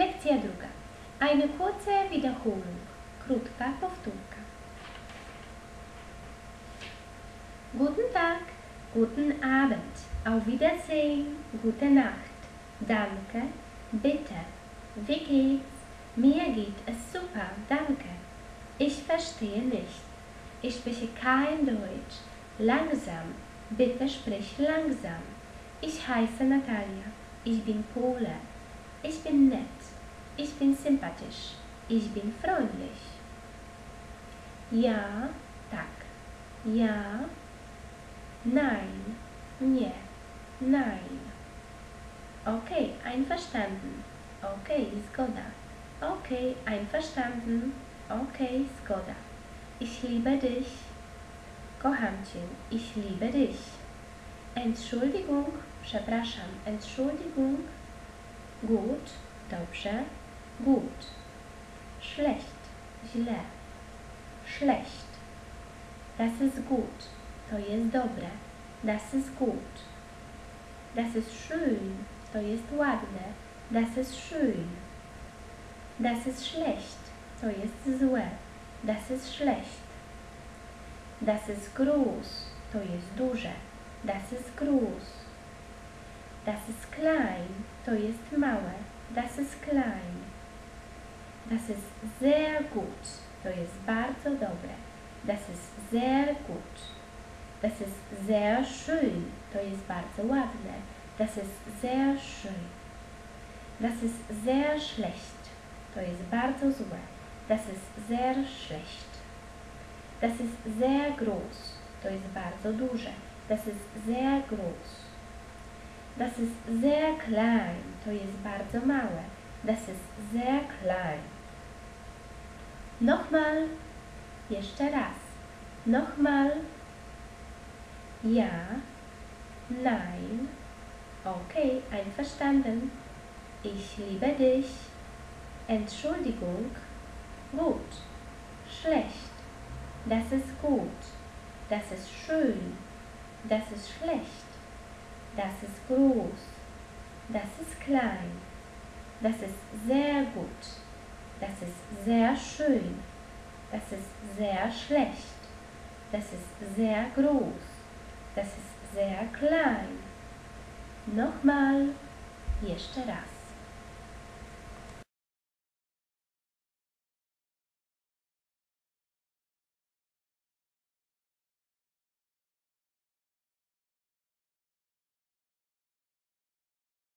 Lekcja druga. Eine kurze Wiederholung. Krótka powtórka. Guten Tag, guten Abend, auf Wiedersehen, gute Nacht, danke, bitte, wie geht's? Mir geht es super, danke. Ich verstehe nicht. Ich spreche kein Deutsch. Langsam, bitte sprich langsam. Ich heiße Natalia. Ich bin Pole. Ich bin nett. Ich bin sympathisch. Ich bin freundlich. Ja, tak. Ja, nein, nie, nein. Okay, einverstanden. Okay, zgoda. Okay, einverstanden. Okay, zgoda. Ich liebe dich. Kocham cię. Ich liebe dich. Entschuldigung, przepraszam. Entschuldigung. Gut, dobrze. Gut. Schlecht, źle. Schlecht. Das ist gut. To jest dobre. Das ist gut. Das ist schön. To jest ładne. Das ist schön. Das ist schlecht. To jest złe. Das ist schlecht. Das ist groß. To jest duże. Das ist groß. Das ist klein. To jest małe. Das ist klein. Das ist sehr gut. To jest bardzo dobre. Das ist sehr gut. Das ist sehr schön. To jest bardzo ładne. Das ist sehr schön. Das ist sehr schlecht. To jest bardzo złe. Das ist sehr schlecht. Das ist sehr groß. To jest bardzo duże. Das ist sehr groß. Das ist sehr klein. To jest bardzo małe. Das ist sehr klein. Nochmal. Jeszcze raz. Nochmal. Ja. Nein. Okay, einverstanden. Ich liebe dich. Entschuldigung. Gut. Schlecht. Das ist gut. Das ist schön. Das ist schlecht. Das ist groß. Das ist klein. Das ist sehr gut. Das ist sehr schön. Das ist sehr schlecht. Das ist sehr groß. Das ist sehr klein. Nochmal. Jeszcze raz.